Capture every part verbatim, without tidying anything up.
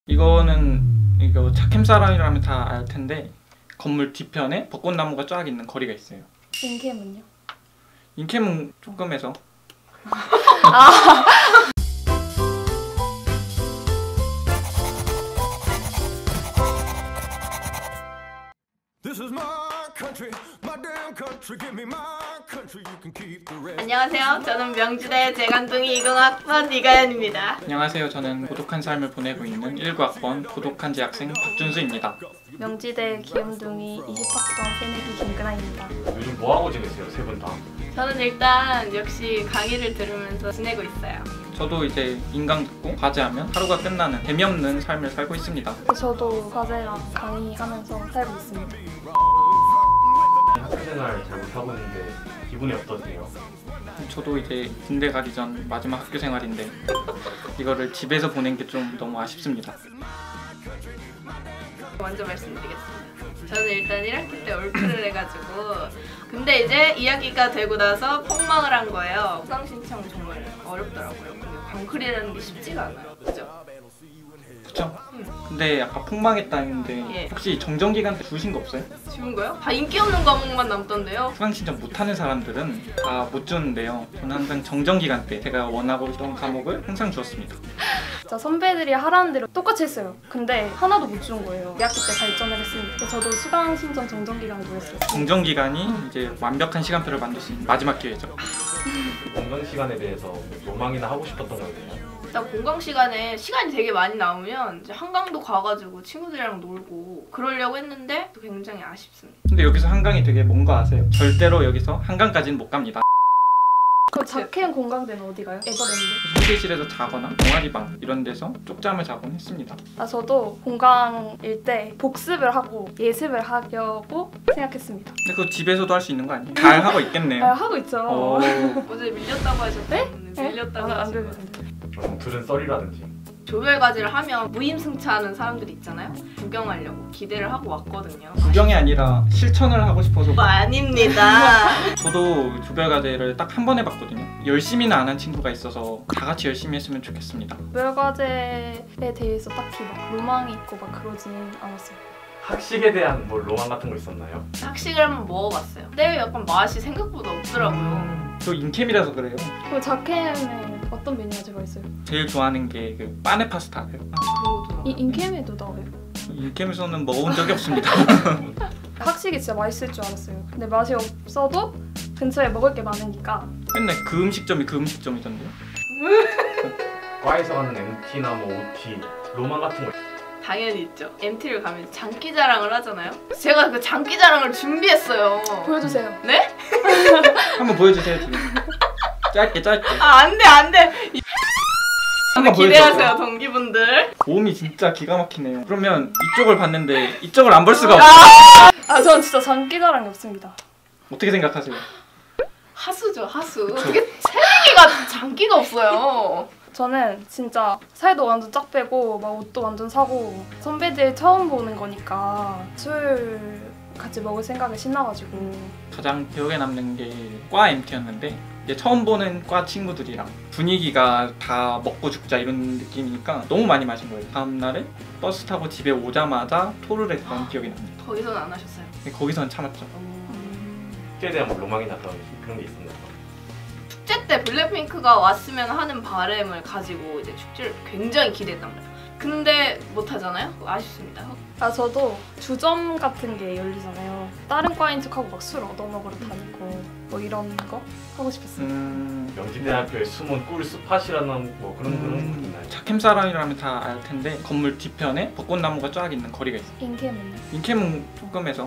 이거는 이거 자캠 사람이라면 다 알 텐데 건물 뒤편에 벚꽃나무가 쫙 있는 거리가 있어요. 인캠은요? 인캠은 조금 해서. 아. 안녕하세요. 저는 명지대 재간둥이 이공학번 이가연입니다. 안녕하세요. 저는 고독한 삶을 보내고 있는 일구학번 고독한 재학생 박준수입니다. 명지대 귀염둥이 이십학번 새내기 김근아입니다. 요즘 뭐하고 지내세요? 세 분 다? 저는 일단 역시 강의를 들으면서 지내고 있어요. 저도 이제 인강 듣고 과제하면 하루가 끝나는 재미없는 삶을 살고 있습니다. 저도 과제랑 강의하면서 살고 있습니다. 학교생활 잘 못하고 있는데 기분이 어떠세요? 저도 이제 군대 가기 전 마지막 학교 생활인데 이거를 집에서 보낸 게 좀 너무 아쉽습니다. 먼저 말씀드리겠습니다. 저는 일단 일 학기 때 올프를 해가지고 근데 이제 이 학기가 되고 나서 폭망을 한 거예요. 수강 신청 정말 어렵더라고요. 근데 광클이라는 게 쉽지가 않아요. 그죠? 그쵸? 응. 근데 아까 폭망했다 했는데 예. 혹시 정정기간 때 주신 거 없어요? 지운 거요? 다 인기 없는 과목만 남던데요? 수강 신청 못하는 사람들은 다 못 주는데요. 저는 항상 정정기간 때 제가 원하고 있던 과목을 항상 주었습니다. 진짜 선배들이 하라는 대로 똑같이 했어요. 근데 하나도 못 준 거예요. 이 학기 때 발전을 했으니까. 그래서 저도 수강 신청 정정기간을 노렸어요. 정정기간이 이제 완벽한 시간표를 만들 수 있는 마지막 기회죠. 건강 시간에 대해서 로망이나 하고 싶었던 거 있나요? 일단 공강 시간에 시간이 되게 많이 나오면 이제 한강도 가가지고 친구들이랑 놀고 그러려고 했는데 굉장히 아쉽습니다. 근데 여기서 한강이 되게 뭔가 아세요? 절대로 여기서 한강까지는 못 갑니다. 그 자캠 공강대는 어디 가요? 에버랜드. 휴게실에서 자거나 동아리방 이런 데서 쪽잠을 자곤 했습니다. 아 저도 공강일 때 복습을 하고 예습을 하려고 생각했습니다. 근데 그거 집에서도 할 수 있는 거 아니에요? 잘 하고 있겠네요. 아, 하고 있죠. 오. 어제 밀렸다고 하셨대? 네? 밀렸다고 아, 안 하셨어요. 되는데. 좀 들은 썰이라든지 조별 과제를 하면 무임승차하는 사람들이 있잖아요. 구경하려고 기대를 하고 왔거든요. 구경이 아니라 실천을 하고 싶어서. 뭐 아닙니다. 저도 조별과제를 딱 한 번 해봤거든요. 열심히는 안 한 친구가 있어서 다 같이 열심히 했으면 좋겠습니다. 조별과제에 대해서 딱히 막 로망이 있고 막 그러진 않았어요. 학식에 대한 뭐 로망 같은 거 있었나요? 학식을 한번 먹어봤어요. 근데 약간 맛이 생각보다 없더라고요. 저 인캠이라서 그래요. 그럼 자캠에 어떤 메뉴가 제가 있어요? 제일 좋아하는 게 그 빠네 파스타. 그러더라고요. 이 인캠에도 나와요? 인캠에서는 먹어본 적이 없습니다. 학식이 진짜 맛있을 줄 알았어요. 근데 맛이 없어도 근처에 먹을 게 많으니까. 맨날 그 음식점이 그 음식점이던데요. 과에서 가는 엠티나 뭐 오티 로망 같은 거 당연히 있죠. 엠티를 가면 장기 자랑을 하잖아요. 제가 그 장기 자랑을 준비했어요. 보여주세요. 네? 한번 보여주세요 지금. 짧게 짧게. 아 안돼 안돼. 한번 기대하세요 보여주세요. 동기분들. 몸이 진짜 기가 막히네요. 그러면 이쪽을 봤는데 이쪽을 안 볼 수가 없어요. 아 저는 진짜 장기자랑이 없습니다. 어떻게 생각하세요? 하수죠 하수. 어떻게 새내기가 장기가 없어요. 저는 진짜 살도 완전 쫙 빼고 막 옷도 완전 사고 선배들 처음 보는 거니까 술 같이 먹을 생각에 신나가지고. 가장 기억에 남는 게 과 엠티였는데 이제 처음 보는 과 친구들이랑 분위기가 다 먹고 죽자 이런 느낌이니까 너무 많이 마신 거예요. 다음날에 버스 타고 집에 오자마자 토를 했던 기억이 납니다. 거기서는 안 하셨어요? 근데 거기서는 참았죠. 학교에 대한 뭐 로망이나 그런, 그런 게 있었나요? 축제 때 블랙핑크가 왔으면 하는 바람을 가지고 이제 축제를 굉장히 기대했단 말이에요. 근데 못 하잖아요? 아쉽습니다. 아 저도 주점 같은 게 열리잖아요. 다른 과인 척하고 막 술 얻어먹으러 다니고 뭐 이런 거 하고 싶었어요. 음... 명지대학교의 숨은 꿀 스팟이라는 뭐 그런 그런 거 있나요? 자캠 사람이라면 다 알 텐데 건물 뒤편에 벚꽃나무가 쫙 있는 거리가 있어요. 인캠은요? 인캠은 조금 해서.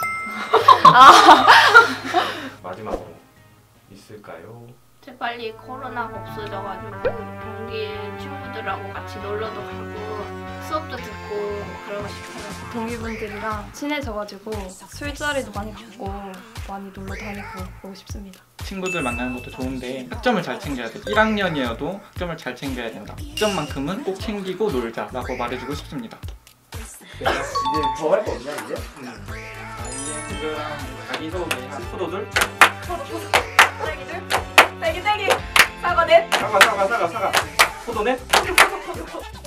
아 마지막으로 있을까요? 빨리 코로나가 없어져가지고 동기 친구들하고 같이 놀러도 가고 수업도 듣고 그러고 싶어요. 동기분들이랑 친해져가지고 술자리도 많이 갖고 많이 놀러 다니고 그러고 싶습니다. 친구들 만나는 것도 좋은데 학점을 잘 챙겨야 돼. 일 학년이어도 학점을 잘 챙겨야 된다. 학점만큼은 꼭 챙기고 놀자라고 말해주고 싶습니다. 이제 더 할 거 없냐 이제? 아이엠그랑 자기소개한 포도들? 딸기들? 딸기 딸기! 사과 넷! 사과 사과 사과 사과 포도넷?